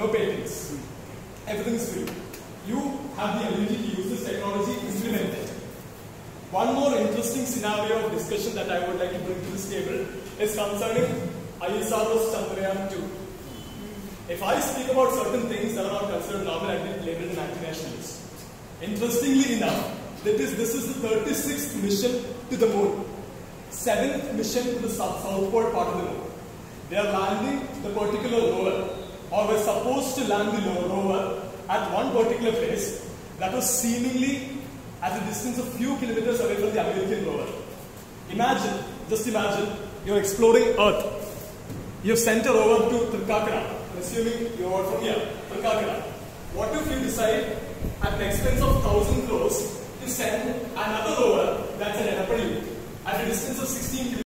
no patents. Everything is free. You have the ability to use this technology, implement it. One more interesting scenario of discussion that I would like to bring to this table is concerning ISRO's Chandrayaan 2. If I speak about certain things that are not considered normal, I will be labeled an anti-nationalist. Interestingly enough, this is the 36th mission to the moon, 7th mission to the southward part of the moon. They are landing the particular rover, or were supposed to land the rover at one particular place that was seemingly at a distance of few kilometers away from the American rover. Imagine, just imagine, you're exploring Earth. You've sent a rover to Trikkakara, assuming you're from here, Trikkakara. What if you decide, at the expense of 1,000 crores, to send another rover that's an Edapadi at a distance of 16 kilometers?